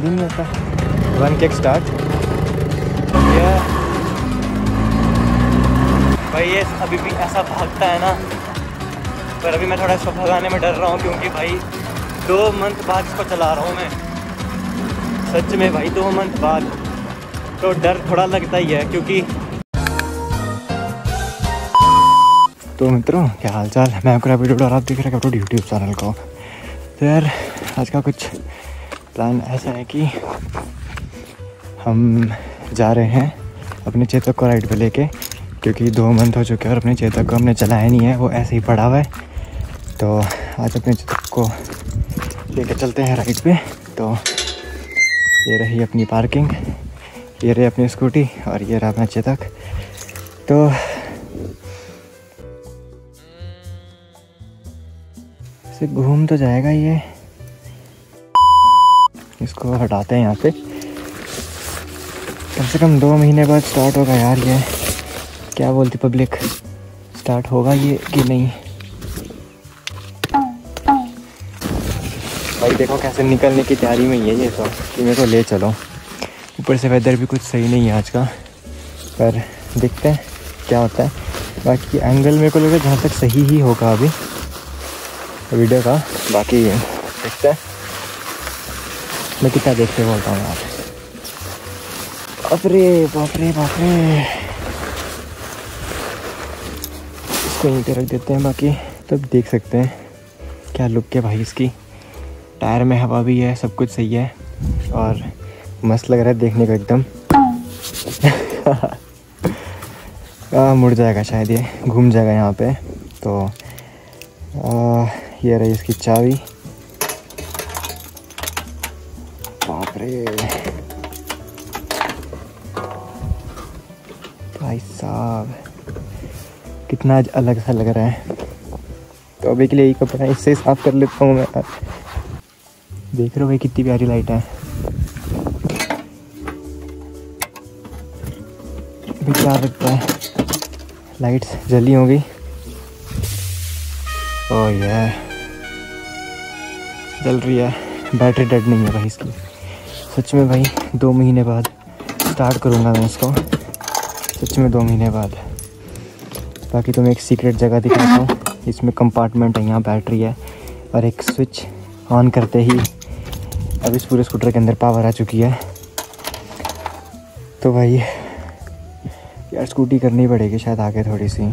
ही नहीं होता। 1 kick start. भाई ये अभी भी ऐसा भागता है ना, पर अभी मैं थोड़ा इसको भगाने में डर रहा हूँ क्योंकि भाई 2 मंथ बाद इसको चला रहा हूँ मैं, सच में भाई 2 मंथ बाद, तो डर थोड़ा लगता ही है क्योंकि। तो मित्रों क्या हाल चाल, मैं आपको वीडियो और आप देख रहे हैं अपलोड यूट्यूब चैनल को। तो यार आज का कुछ प्लान ऐसा है कि हम जा रहे हैं अपने चेतक को राइड पे लेके, क्योंकि 2 मंथ हो चुके हैं और अपने चेतक को हमने चलाया नहीं है, वो ऐसे ही पड़ा हुआ है। तो आज अपने चेतक को लेके चलते हैं राइड पे। तो ये रही अपनी पार्किंग, ये रही अपनी स्कूटी और ये रहा अपना चेतक। तो इसे घूम तो जाएगा ये, इसको हटाते हैं यहाँ से। कम से कम 2 महीने बाद स्टार्ट होगा यार ये, क्या बोलती पब्लिक, स्टार्ट होगा ये कि नहीं। भाई देखो कैसे निकलने की तैयारी में ही है ये तो, कि मेरे को ले चलो। ऊपर से वेदर भी कुछ सही नहीं है आज का, पर देखते हैं क्या होता है। बाकी एंगल मेरे को लगा जहाँ तक सही ही होगा अभी वीडियो का, बाकी देखते हैं। मैं कितना देखते बोलता हूँ यार, बाप रे बाप रे बाप रे। इसको यहीं पे रख देते हैं, बाकी तब देख सकते हैं क्या लुक है भाई इसकी। टायर में हवा भी है, सब कुछ सही है और मस्त लग रहा है देखने को एकदम। मुड़ जाएगा शायद, ये घूम जाएगा यहाँ पे। तो ये रही इसकी चाबी। बाप रे भाई साहब, कितना अलग सा लग रहा है। तो अभी के लिए यही कपड़ा इससे साफ कर लेता हूँ मैं। देख रहे हो भाई कितनी प्यारी लाइट है। अभी क्या लगता है लाइट्स जली होगी। ओह ये जल रही है, बैटरी डेड नहीं है भाई इसकी। सच में भाई 2 महीने बाद स्टार्ट करूँगा मैं इसको, सच में 2 महीने बाद। बाकी तो मैं एक सीक्रेट जगह दिखाता हूँ। इसमें कंपार्टमेंट है, यहाँ बैटरी है और एक स्विच ऑन करते ही अब इस पूरे स्कूटर के अंदर पावर आ चुकी है। तो भाई यार स्कूटी करनी पड़ेगी शायद आगे थोड़ी सी।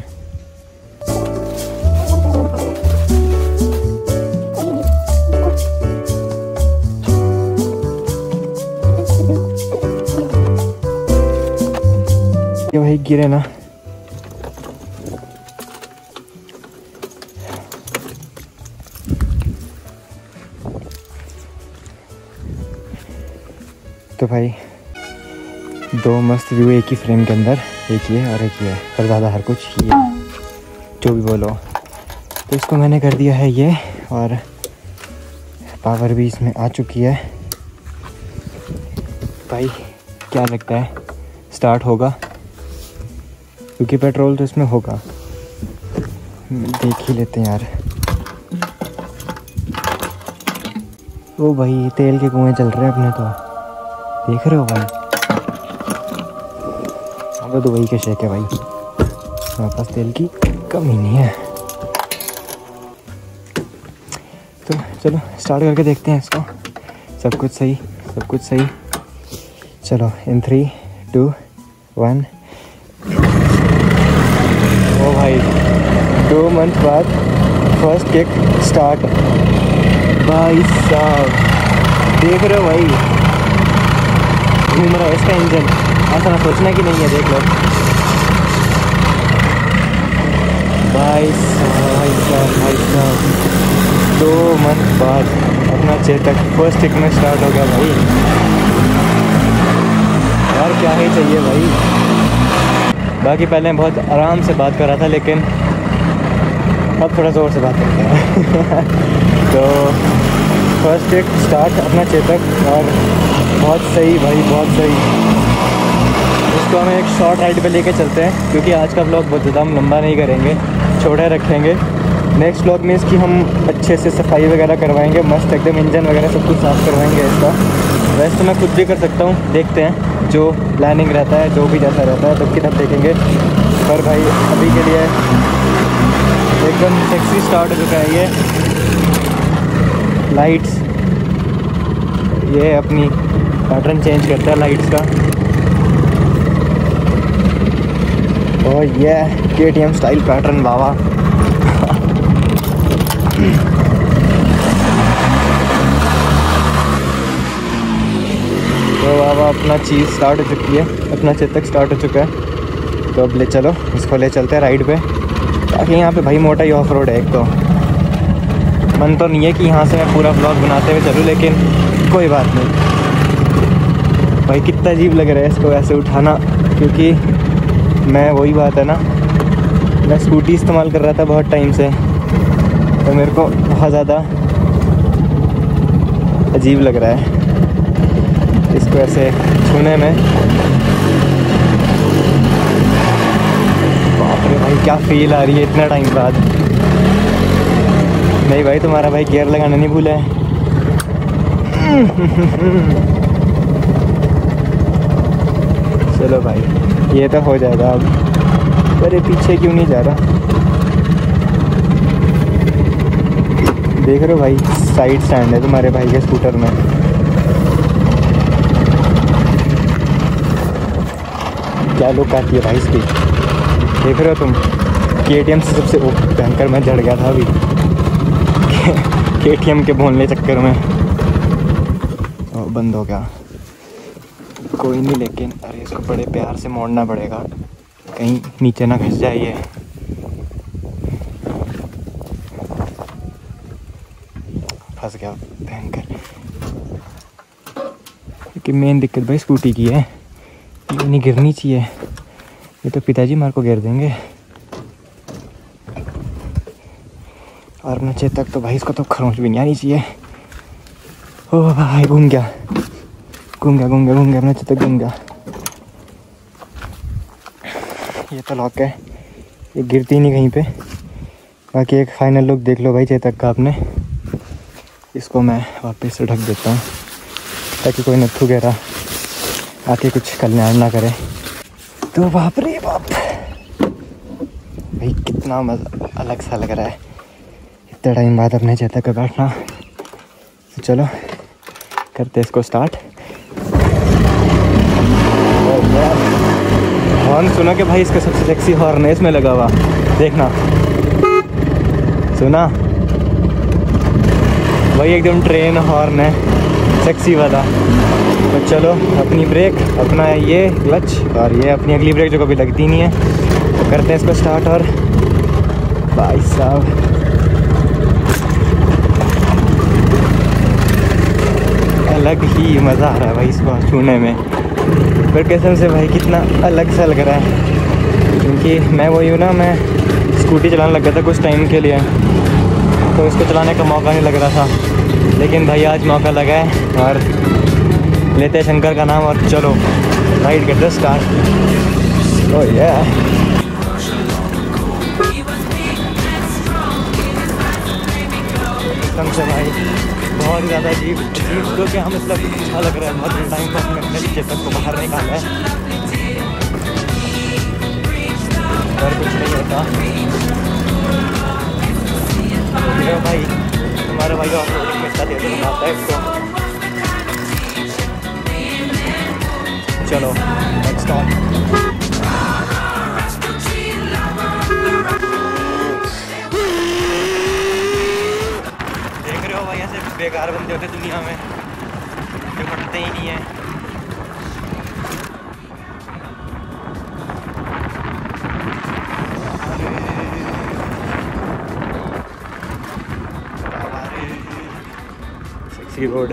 ये भाई गिरे ना, तो भाई 2 मस्त व्यू एक ही फ्रेम के अंदर, एक ये और एक ये, पर ज़्यादा हर कुछ ये जो भी बोलो। तो इसको मैंने कर दिया है ये, और पावर भी इसमें आ चुकी है। भाई क्या लगता है स्टार्ट होगा, क्योंकि पेट्रोल तो इसमें होगा, देख ही लेते हैं यार। ओ भाई तेल के कुएं चल रहे हैं अपने, तो देख रहे हो भाई। अब तो वही का शेक है भाई, हमारे पास तेल की कमी नहीं है। तो चलो स्टार्ट करके देखते हैं इसको। सब कुछ सही, सब कुछ सही। चलो इन 3, 2, 1। ओ भाई 2 मंथ बाद फर्स्ट किक स्टार्ट। भाई साहब देख रहे हो भाई, घूम रहा है इसका इंजन, ऐसा ना सोचना कि नहीं है। देख लो भाई साहब, भाई साहब 2 मंथ बाद अपना चेतक फर्स्ट किक में स्टार्ट हो गया भाई। यार क्या ही चाहिए भाई। बाकी पहले बहुत आराम से बात कर रहा था, लेकिन अब थोड़ा ज़ोर से बात करते हैं। तो फर्स्ट किक स्टार्ट अपना चेतक, और बहुत सही भाई, बहुत सही। इसको हम एक शॉर्ट राइड पे लेके चलते हैं, क्योंकि आज का व्लॉग बहुत ज़्यादा हम लंबा नहीं करेंगे, छोटा रखेंगे। नेक्स्ट व्लॉग में इसकी हम अच्छे से सफाई वगैरह करवाएंगे, मस्त एकदम इंजन वगैरह सब कुछ साफ़ करवाएंगे इसका। वैसे तो मैं खुद भी कर सकता हूँ, देखते हैं जो प्लानिंग रहता है, जो भी जैसा रहता है तब की तब देखेंगे। पर भाई अभी के लिए एकदम सेक्सी स्टार्ट हो चुका है ये लाइट्स। ये अपनी पैटर्न चेंज करता है लाइट्स का। और ये KTM स्टाइल पैटर्न बाबा। तो बाबा अपना चीज़ स्टार्ट हो चुकी है, अपना चेतक स्टार्ट हो चुका है। तो अब ले चलो, इसको ले चलते हैं राइड पे, ताकि यहाँ पे भाई मोटा ही ऑफ रोड है। एक तो मन तो नहीं है कि यहाँ से मैं पूरा ब्लॉग बनाते हुए चलूँ, लेकिन कोई बात नहीं भाई। कितना अजीब लग रहा है इसको ऐसे उठाना, क्योंकि मैं वही बात है ना, मैं स्कूटी इस्तेमाल कर रहा था बहुत टाइम से, तो मेरे को बहुत ज़्यादा अजीब लग रहा है इसको ऐसे छूने में। बाप रे भाई क्या फील आ रही है इतना टाइम बाद। नहीं भाई तुम्हारा भाई गियर लगाना नहीं भूला है। चलो भाई ये तो हो जाएगा अब। अरे पीछे क्यों नहीं जा रहा? देख रहे हो भाई साइड स्टैंड है तुम्हारे भाई के स्कूटर में। क्या लुक आती है भाई इसकी, देख रहे हो तुम। KTM से सबसे भयंकर मैं जड़ गया था अभी KTM के बोलने चक्कर में। और बंद हो गया, कोई नहीं। लेकिन अरे इसको बड़े प्यार से मोड़ना पड़ेगा, कहीं नीचे ना घस जाए ये। फंस गया भयंकर। लेकिन मेन दिक्कत भाई स्कूटी की है, ये नहीं गिरनी चाहिए, ये तो पिताजी मार को गिर देंगे। और अपना चेतक तो भाई इसको तो खरोंच भी नहीं आनी चाहिए। ओ भाई घूम गया अपना चेतक घूम गया। ये तो लॉक है, ये गिरती नहीं कहीं पे। बाकी एक फाइनल लुक देख लो भाई चेतक का आपने। इसको मैं वापस से ढक देता हूँ, ताकि कोई नत्थू गहरा आके कुछ कल्याण ना करे। तो बाप रे बाप भाई कितना मज़ा अलग सा लग रहा है इतने टाइम बाद अपने चेतक पे बैठना। तो चलो करते इसको स्टार्ट। हॉर्न सुना कि भाई इसका सबसे सेक्सी हॉर्न है इसमें लगा हुआ, देखना सुना भाई, एकदम ट्रेन हॉर्न है सेक्सी वाला। तो चलो अपनी ब्रेक, अपना ये क्लच और ये अपनी अगली ब्रेक जो कभी लगती नहीं है, तो करते हैं इसको स्टार्ट। और भाई साहब अलग ही मज़ा आ रहा है भाई इसको छूने में। पर कसम से भाई कितना अलग सा लग रहा है, क्योंकि मैं वही हूँ ना, मैं स्कूटी चलाने लग गया था कुछ टाइम के लिए, तो इसको चलाने का मौका नहीं लग रहा था। लेकिन भाई आज मौका लगा है और लेते हैं शंकर का नाम और चलो राइड करते स्टार्ट। ओह यार एकदम से भाई बहुत ज़्यादा अजीब जो कि हमें मतलब अच्छा लग रहा है। बहुत टाइम पर हमने अपने चेतक को बाहर निकाला है और कुछ नहीं होता। तो भाई तुम्हारे भाई ऑफ रोडिंग में इतना देर आता है इसको। चलो नेक्स्ट ऑन। देख रहे हो भाई ऐसे बेकार बंदे होते दुनिया में जो हटते ही नहीं है। Sexy road.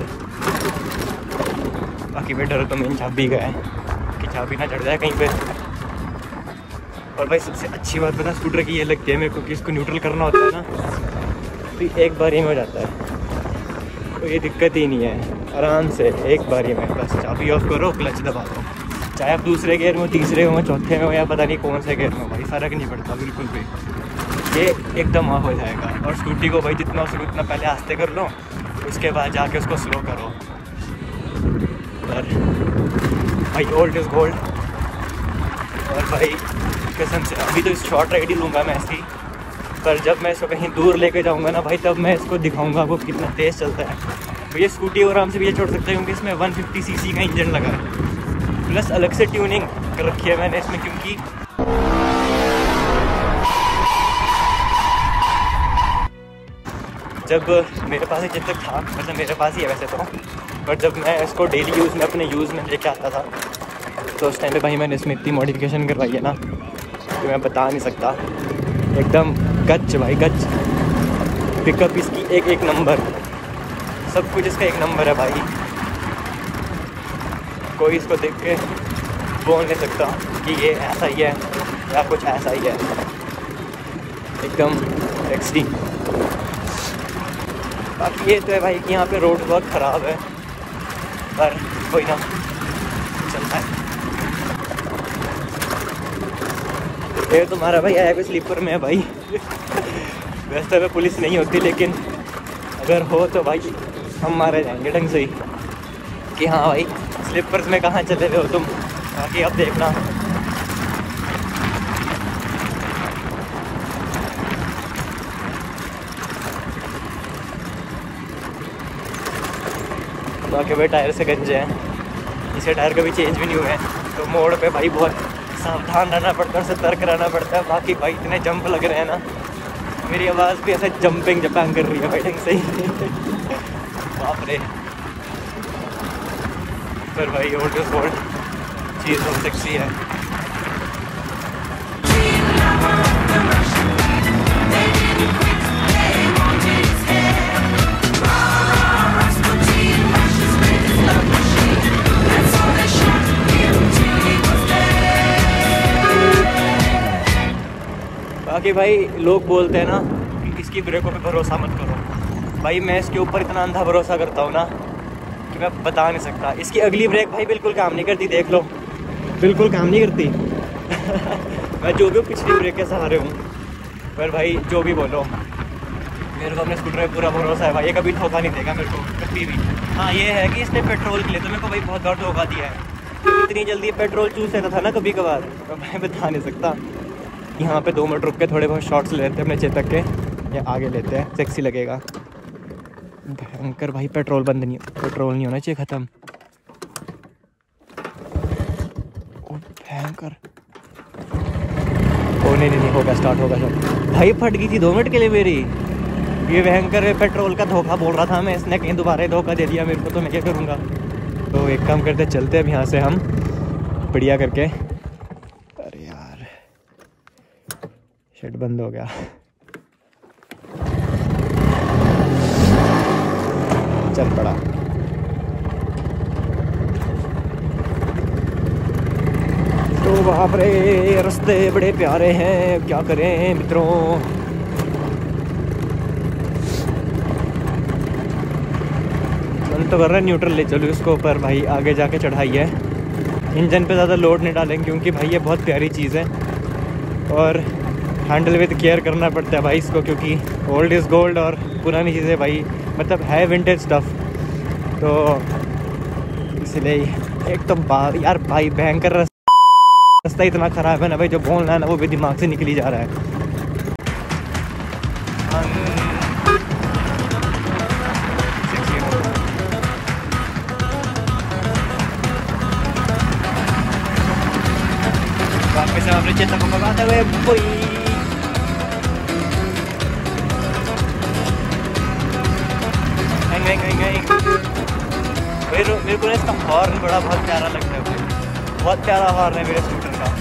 बाकी पे डर तो मेन चाबी का है कि चाबी ना चढ़ जाए कहीं पे। और भाई सबसे अच्छी बात पता स्कूटर की ये लगती है मेरे को कि इसको न्यूट्रल करना होता है ना, तो एक बार ही में हो जाता है, तो ये दिक्कत ही नहीं है। आराम से एक बार ही में बस चाबी ऑफ करो, क्लच दबा दो, चाहे आप दूसरे गेयर में, तीसरे में, चौथे में हो या पता नहीं कौन से गेयर में, भाई फ़र्क नहीं पड़ता बिल्कुल भी, ये एकदम ऑफ हो जाएगा। और स्कूटी को भाई जितना हो सके उतना पहले आस्ते कर लो, उसके बाद जाके उसको स्लो करो। यार, भाई ओल्ड इज़ गोल्ड। और भाई कसम से अभी तो इस शॉर्ट राइड ही लूँगा मैं ऐसी, पर जब मैं इसको कहीं दूर लेके जाऊँगा ना भाई, तब मैं इसको दिखाऊँगा वो कितना तेज़ चलता है। भैया स्कूटी आराम से भी ये छोड़ सकता है क्योंकि इसमें 150 सीसी का इंजन लगा है, प्लस अलग से ट्यूनिंग कर रखी है मैंने इसमें, क्योंकि जब मेरे पास जब तक था, मतलब मेरे पास ही है वैसे तो, पर जब मैं इसको डेली यूज़ में अपने यूज़ में लेके आता था तो उस टाइम पे भाई मैंने इसमें इतनी मॉडिफिकेशन करवाई है ना कि मैं बता नहीं सकता। एकदम गच भाई गच, पिकअप इसकी एक नंबर, सब कुछ इसका एक नंबर है भाई। कोई इसको देख के बोल नहीं सकता कि ये ऐसा ही है या कुछ ऐसा ही है, एकदम टैक्सी। बाकी ये तो है भाई कि यहाँ पे रोड बहुत ख़राब है, पर कोई ना, चलता है। ये तुम्हारा भाई आया भी स्लीपर में है भाई। वैसे तो पुलिस नहीं होती, लेकिन अगर हो तो भाई हम मारे जाएंगे ढंग से ही कि हाँ भाई स्लीपर्स में कहाँ चले गए हो तुम। बाकी अब देखना, बाकी भाई टायर से गंजे हैं, इसके टायर कभी चेंज भी नहीं हुए हैं, तो मोड़ पे भाई बहुत सावधान रहना पड़ता है, सतर्क रहना पड़ता है। बाकी भाई इतने जंप लग रहे हैं ना, मेरी आवाज़ भी ऐसे जंपिंग जपांग कर रही है भाई ढंग से ही। बाप रे, पर भाई ओल्ड इज गोल्ड चीज़ बहुत सेक्सी है। बाकी भाई लोग बोलते हैं ना कि इसकी ब्रेकों पे भरोसा मत करो, भाई मैं इसके ऊपर इतना अंधा भरोसा करता हूँ ना कि मैं बता नहीं सकता। इसकी अगली ब्रेक भाई बिल्कुल काम नहीं करती, देख लो, बिल्कुल काम नहीं करती। मैं जो भी पिछली ब्रेक के सहारे हूँ, पर भाई जो भी बोलो, मेरे को अपने स्कूटर में पूरा भरोसा है भाई, ये कभी धोखा नहीं देगा मेरे को कभी भी। हाँ ये है कि इसने पेट्रोल के लिए तो मेरे को भाई बहुत बार धोखा दिया है, इतनी जल्दी पेट्रोल चूस लेता था ना कभी कभार, तो मैं बता नहीं सकता। यहाँ पे 2 मिनट रुक के थोड़े बहुत शॉट्स ले लेते हैं अपने चेतक के, या आगे लेते हैं, सेक्सी लगेगा। भयंकर भाई पेट्रोल बंद नहीं, पेट्रोल नहीं होना चाहिए ख़त्म। ओ भयंकर, ओ नहीं होगा, स्टार्ट होगा सब। भाई फट गई थी 2 मिनट के लिए मेरी, ये भयंकर पेट्रोल का धोखा बोल रहा था मैं, इसने कहीं दोबारा धोखा दे दिया मेरे को, तो मैं क्या करूँगा। तो एक काम करते चलते अब यहाँ से हम बढ़िया करके। अरे यार शेड बंद हो गया। चल पड़ा। तो बाप रे रास्ते बड़े प्यारे हैं, क्या करें मित्रों। मन तो कर रहा है न्यूट्रल ले चलो इसको, पर भाई आगे जाके चढ़ाई है, इंजन पे ज़्यादा लोड नहीं डालेंगे क्योंकि भाई ये बहुत प्यारी चीज़ है और हैंडल विद केयर करना पड़ता है भाई इसको, क्योंकि ओल्ड इज़ गोल्ड और पुरानी चीज़ें भाई मतलब है विंटेज स्टफ़, तो इसलिए एक तो यार भाई भयंकर रास्ता इतना ख़राब है ना भाई, जो बोलना है ना वो भी दिमाग से निकली जा रहा है। वापस हम अपने चेतक को भगाते हुए मेरे को इसका हॉर्न बड़ा बहुत प्यारा लगता है भाई, बहुत प्यारा हॉर्न है मेरे स्कूटर का।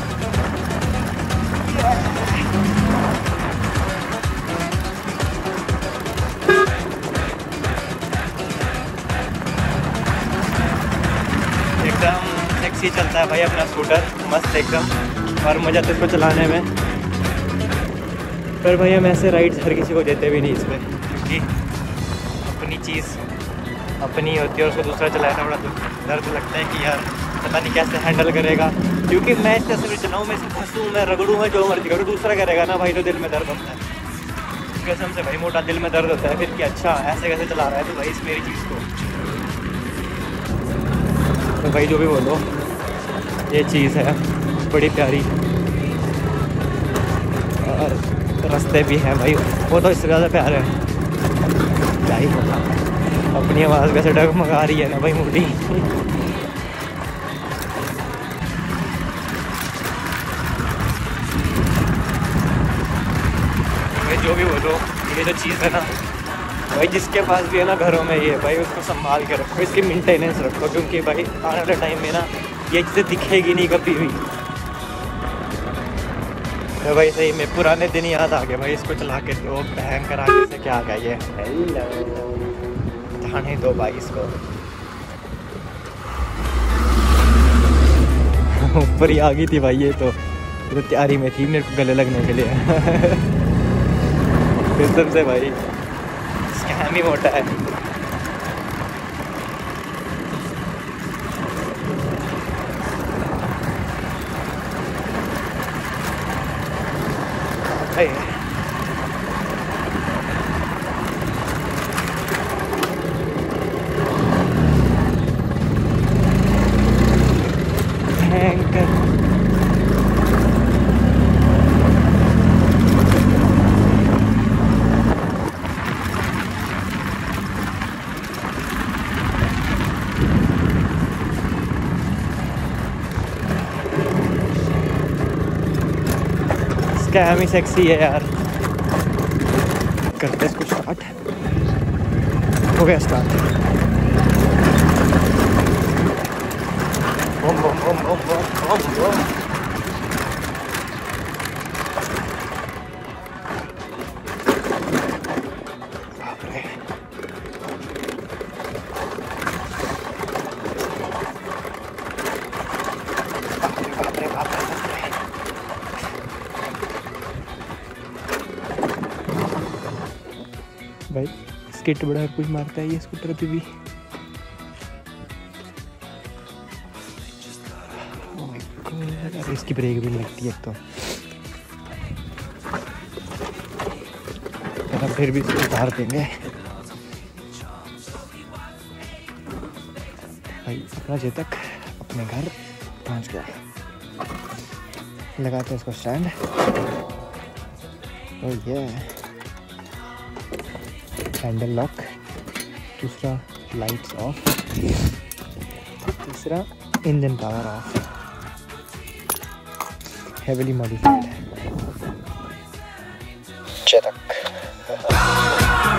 एकदम सेक्सी चलता है भाई अपना स्कूटर, मस्त एकदम, और मज़ा तो इसको चलाने में। पर भाई हम ऐसे राइड्स हर किसी को देते भी नहीं इस पर, क्योंकि अपनी चीज़ अपनी होती है और उसको दूसरा चलाया था बड़ा दर्द लगता है कि यार पता नहीं कैसे हैंडल करेगा, क्योंकि मैं इस तरह से चलाऊँ, मैं इसे फंसूँ, मैं रगड़ूँ, मैं जो मर्जी करूँ, दूसरा करेगा ना भाई तो दिल में दर्द होता है कसम से भाई, मोटा दिल में दर्द होता है फिर कि अच्छा ऐसे कैसे चला रहा है, तो भाई इस मेरी चीज़ को तो भाई जो भी बोलो, ये चीज़ है बड़ी प्यारी। और रास्ते भी हैं भाई, वो तो इससे ज़्यादा प्यार है। क्या ही पता, अपनी आवाज़ कैसे डगमगा रही है ना भाई मोटी। भाई जो भी बोलो, ये जो चीज़ है ना भाई, जिसके पास भी है ना घरों में ये भाई, उसको संभाल के रखो, इसकी मेंटेनेंस रखो, क्योंकि भाई आने वाले टाइम में ना ये चीज़ें दिखेगी नहीं कभी भी। तो भाई सही में पुराने दिन याद आ गए भाई, इसको चला के तो भयंकर आगे से क्या आ गया ये। जाने दो भाई इसको। ऊपर ही आ गई थी भाई, ये तो तैयारी में थी मेरे को गले लगने के लिए। कसम से भाई स्कैम ही मोटा है। स्कैम ही सेक्सी है यार। करते इसको स्टार्ट। हो गया स्टार्ट। बम बम बम बम बम बम बम। बाप रे। बाप रे बाप रे। भाई स्किट बड़ा कुछ मारता है ये स्कूटर पे भी। ओह माय गॉड, अरे इसकी ब्रेक भी नहीं लगती है तो। फिर भी इसको उतार देंगे भाई। अपना चेतक अपने घर पहुंच गया। लगाते हैं इसको स्टैंड। ओह ये हैंडल लॉक, दूसरा लाइट्स ऑफ, तीसरा engine power off. Heavily modified Chetak.